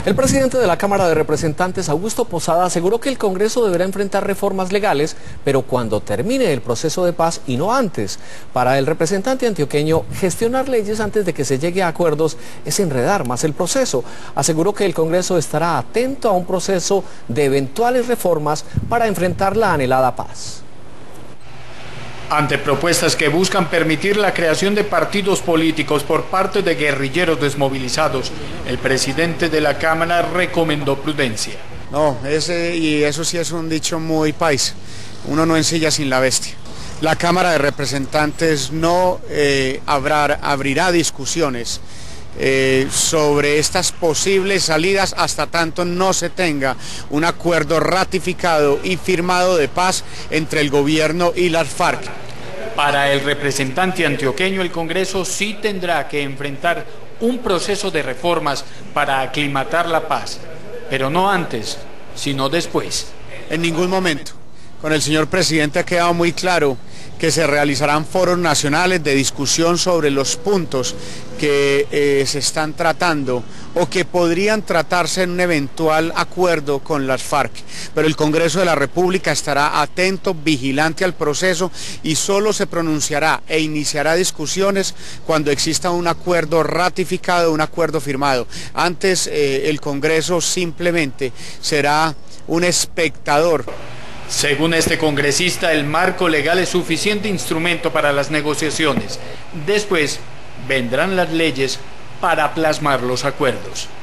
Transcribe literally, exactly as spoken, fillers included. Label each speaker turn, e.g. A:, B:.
A: El presidente de la Cámara de Representantes, Augusto Posada, aseguró que el Congreso deberá enfrentar reformas legales, pero cuando termine el proceso de paz y no antes. Para el representante antioqueño, gestionar leyes antes de que se llegue a acuerdos es enredar más el proceso. Aseguró que el Congreso estará atento a un proceso de eventuales reformas para enfrentar la anhelada paz.
B: Ante propuestas que buscan permitir la creación de partidos políticos por parte de guerrilleros desmovilizados, el presidente de la Cámara recomendó prudencia.
C: No, ese, y eso sí es un dicho muy país, uno no ensilla sin la bestia. La Cámara de Representantes no eh, habrá, abrirá discusiones Eh, sobre estas posibles salidas hasta tanto no se tenga un acuerdo ratificado y firmado de paz entre el gobierno y las FARC.
B: Para el representante antioqueño, el Congreso sí tendrá que enfrentar un proceso de reformas para aclimatar la paz, pero no antes, sino después.
C: En ningún momento. Con el señor presidente ha quedado muy claro que se realizarán foros nacionales de discusión sobre los puntos que eh, se están tratando o que podrían tratarse en un eventual acuerdo con las FARC. Pero el Congreso de la República estará atento, vigilante al proceso y solo se pronunciará e iniciará discusiones cuando exista un acuerdo ratificado, un acuerdo firmado. Antes eh, el Congreso simplemente será un espectador.
B: Según este congresista, el marco legal es suficiente instrumento para las negociaciones. Después vendrán las leyes para plasmar los acuerdos.